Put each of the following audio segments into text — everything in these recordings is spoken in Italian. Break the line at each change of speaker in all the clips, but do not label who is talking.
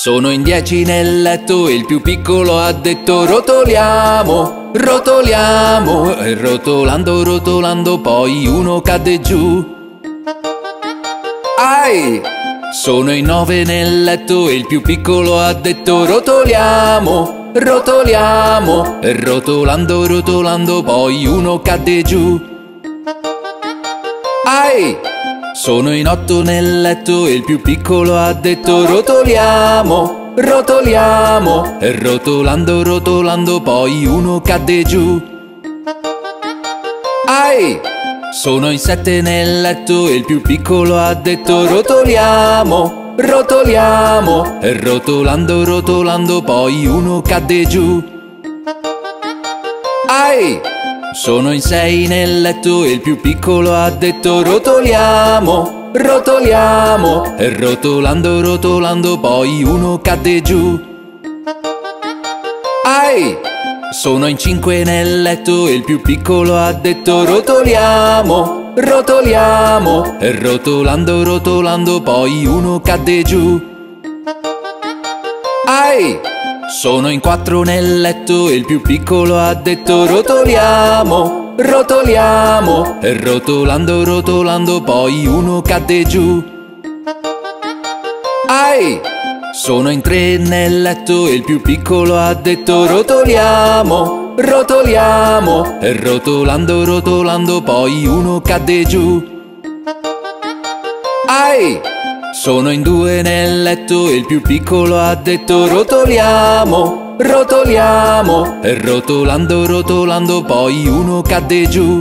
Sono in 10 nel letto e il più piccolo ha detto rotoliamo, rotoliamo. E rotolando, rotolando poi uno cadde giù. Ai! Sono in 9 nel letto e il più piccolo ha detto rotoliamo, rotoliamo. E rotolando, rotolando poi uno cadde giù. Ai! Sono in 8 nel letto e il più piccolo ha detto rotoliamo, rotoliamo. E rotolando, rotolando poi uno cadde giù. Ai! Sono in 7 nel letto e il più piccolo ha detto rotoliamo, rotoliamo. E rotolando, rotolando poi uno cadde giù. Ai! Sono in 6 nel letto e il più piccolo ha detto rotoliamo, rotoliamo. E rotolando, rotolando poi uno cadde giù. Ai! Sono in 5 nel letto e il più piccolo ha detto rotoliamo, rotoliamo. E rotolando, rotolando poi uno cadde giù. Ai! Sono in 4 nel letto e il più piccolo ha detto rotoliamo, rotoliamo. E rotolando, rotolando poi uno cadde giù. Ai! Sono in 3 nel letto e il più piccolo ha detto rotoliamo, rotoliamo. E rotolando, rotolando poi uno cadde giù. Ai! Sono in 2 nel letto e il più piccolo ha detto rotoliamo, rotoliamo. E rotolando, rotolando poi uno cadde giù.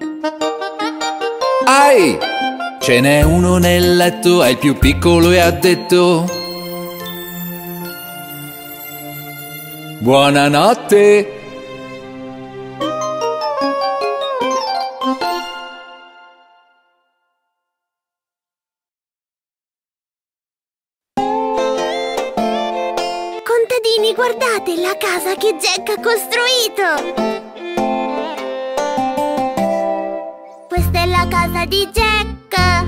Ai! Ce n'è uno nel letto e il più piccolo e ha detto buonanotte.
Contadini, guardate la casa che Jack ha costruito! Questa è la casa di Jack!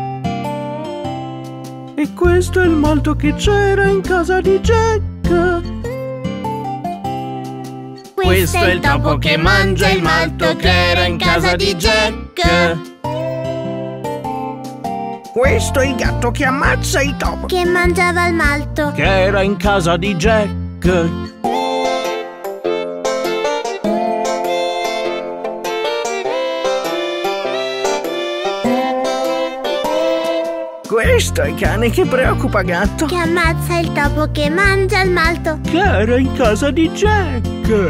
E questo è il malto che c'era in casa di Jack.
Questo è il topo che mangia il malto che era in casa di Jack!
Questo è il gatto che ammazza il topo
Che mangiava il malto!
che era in casa di Jack. Questo è il cane che preoccupa gatto
Che ammazza il topo che mangia il malto!
che era in casa di Jack.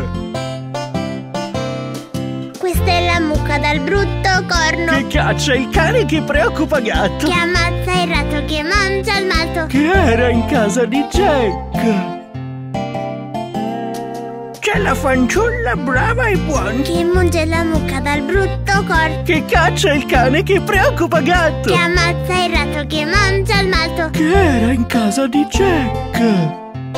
Questa è la mucca dal brutto corno
Che caccia il cane che preoccupa gatto
Che ammazza il ratto che mangia il malto!
che era in casa di Jack. C'è la fanciulla brava e buona
Che munge la mucca dal brutto corno
che caccia il cane che preoccupa gatto
Che ammazza il ratto che mangia il malto!
che era in casa di Jack.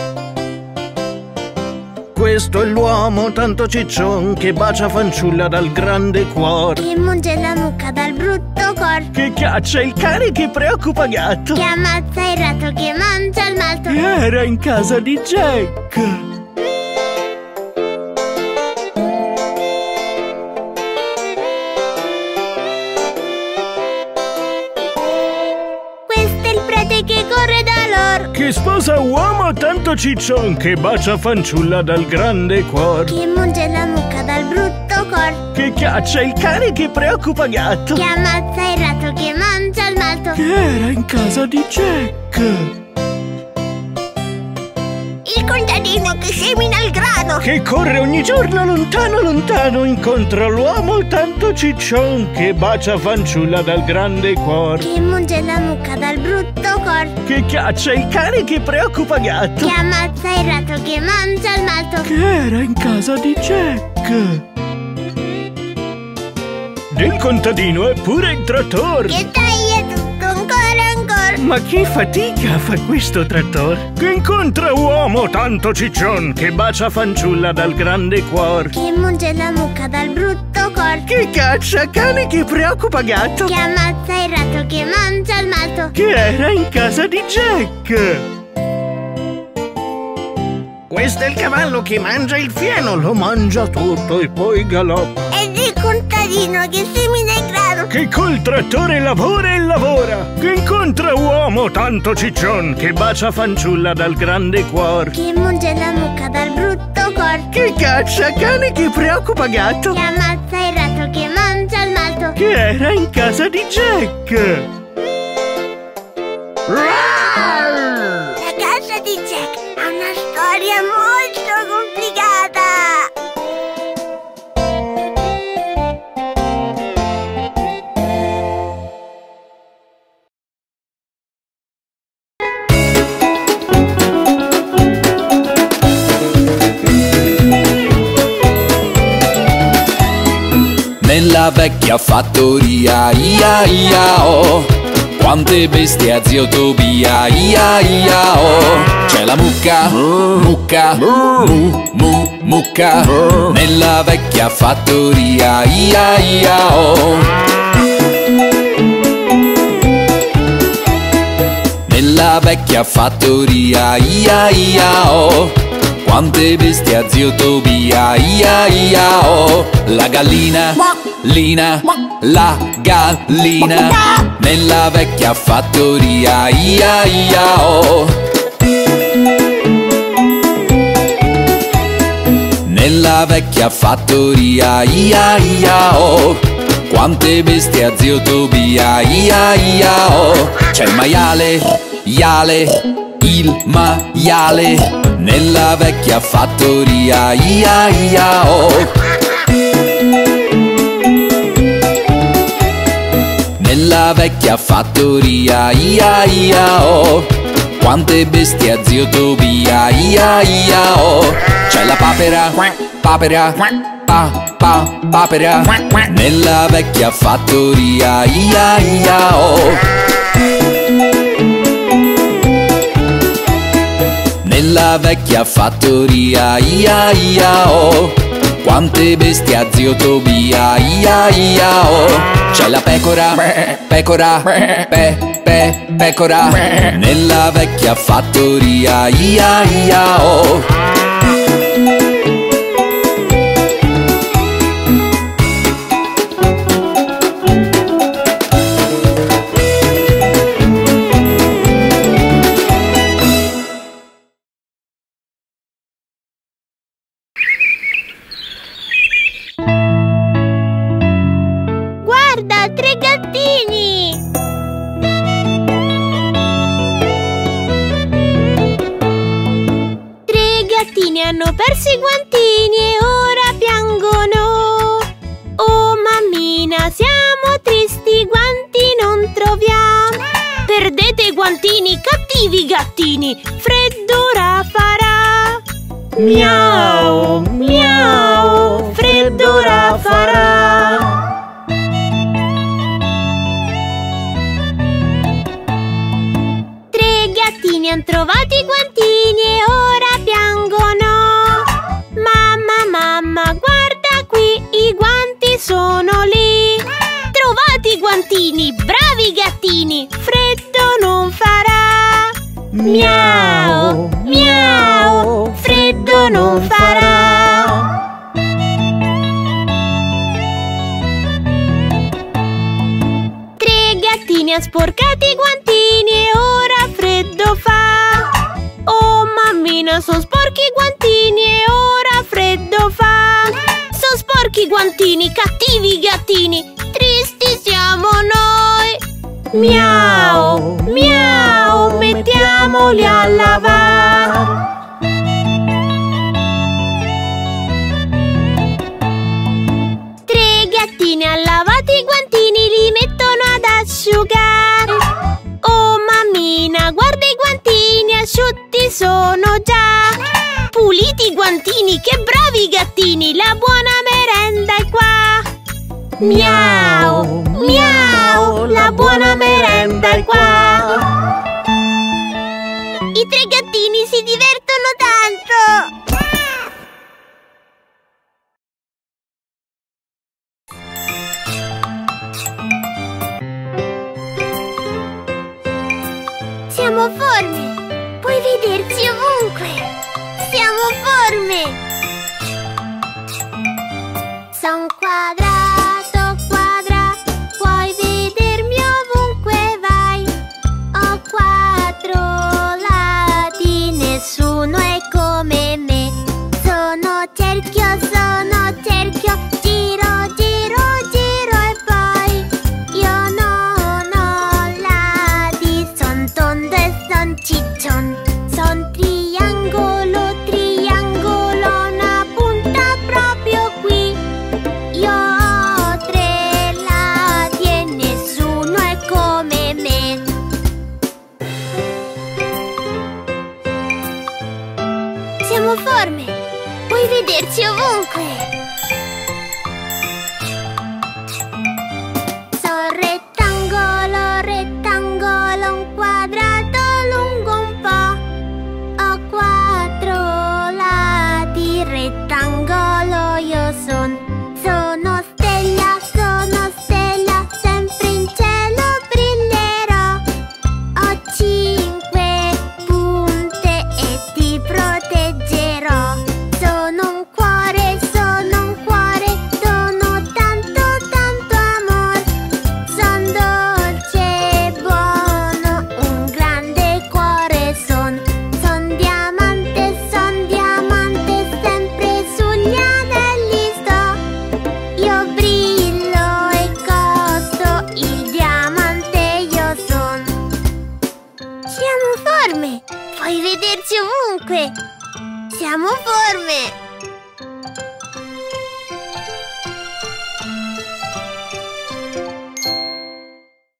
Questo è l'uomo tanto ciccion che bacia fanciulla dal grande cuore
Che munge la mucca dal brutto corno
che caccia il cane che preoccupa gatto
Che ammazza il ratto che mangia il malto!
che era in casa di Jack.
Questo è il prete che corre da loro
Che sposa uomo tanto ciccion che bacia fanciulla dal grande cuore
Che munge la mucca dal brutto corno
che caccia il cane che preoccupa gatto
Che ammazza il ratto che mangia il malto!
che era in casa di Jack.
Il contadino che semina il grano
Che corre ogni giorno lontano lontano incontra l'uomo tanto ciccion che bacia fanciulla dal grande cuore
Che munge la mucca dal brutto corno
che caccia il cane che preoccupa gatto
Che ammazza il ratto che mangia il malto!
che era in casa di Jack. Del contadino è pure il trattore
Che taglia tutto ancora ancora
Ma che fatica fa questo trattore che incontra uomo tanto ciccion che bacia fanciulla dal grande cuore
Che munge la mucca dal brutto corno
che caccia cane che preoccupa gatto
Che ammazza il ratto che mangia il malto!
che era in casa di Jack. Questo è il cavallo che mangia il fieno, lo mangia tutto e poi galoppa.
Ed il contadino che semina il grano,
Che col trattore lavora e lavora, che incontra uomo tanto ciccion, che bacia fanciulla dal grande cuor,
che munge la mucca dal brutto cor,
che caccia cane che preoccupa gatto,
che ammazza il ratto che mangia il malto,
che era in casa di Jack.
La casa di Jack ha una storia molto complicata.
Nella vecchia fattoria, ia ia oh, quante bestie a zio Tobia, ia ia oh. C'è la mucca, mucca, mucca, nella vecchia fattoria, ia ia oh. Nella vecchia fattoria, ia ia oh, quante bestie a zio Tobia, ia ia oh. La gallina, lina, la gallina, nella vecchia fattoria, ia ia oh. Nella vecchia fattoria, ia ia oh, quante bestie a zio Tobia, ia ia oh. C'è il maiale, iale, il maiale, nella vecchia fattoria, ia ia oh. Nella vecchia fattoria, ia ia oh, quante bestie a zio Tobia, ia ia oh. C'è la papera, papera, papera, nella vecchia fattoria, ia ia oh. Nella vecchia fattoria, ia ia oh, quante bestie a zio Tobia, ia ia oh. C'è la pecora, pecora, pecora, nella vecchia fattoria, ia ia oh.
Hanno perso i guantini e ora piangono. Oh mammina, siamo tristi, i guanti non troviamo. Perdete i guantini, cattivi gattini, freddo ora farà. Miau, miau, freddo ora farà. Tre gattini hanno trovato i guantini e ora piangono. Mamma, guarda qui, i guanti sono lì. Trovati i guantini, bravi gattini, freddo non farà. Miau, miau, freddo non farà. Tre gattini hanno sporcato i guantini e ora freddo fa. Oh mammina, sono sporchi i guantini e ora freddo fa. Sono sporchi i guantini, cattivi gattini, tristi siamo noi. Miau, miau, mettiamoli a lavare. Tre gattini hanno lavato i guantini, li mettono ad asciugare. Oh mammina, guarda i guantini, asciutti sono già. Puliti i guantini, che bravi gattini, la buona merenda è qua. Miau, miau, la buona merenda è qua. I tre gattini si divertono tanto. Siamo forme, puoi vederci ovunque. Siamo forme! Son quadrato, quadrato, puoi vedermi ovunque vai. Ho 4 lati, nessuno è come me. Sono cerchio, giro, giro, giro e poi io non ho lati, son tondo e son ciccion. Son triangolo, triangolo, una punta proprio qui. Io ho 3 lati e nessuno è come me. Siamo forme, puoi vederci ovunque. Son rettangolo, rettangolo, un quadrato lungo un po'. Ho 4 lati, rettangolo io son. Sono stella, sempre in cielo brillerò. Ho 5 punte e ti proteggerò. Sono un cuore, dono tanto, tanto amor. Son dolce e buono, un grande cuore son. Son diamante, sempre sugli anelli sto. Io brillo e costo, il diamante io son. Siamo forme, puoi vederci ovunque. Siamo forme.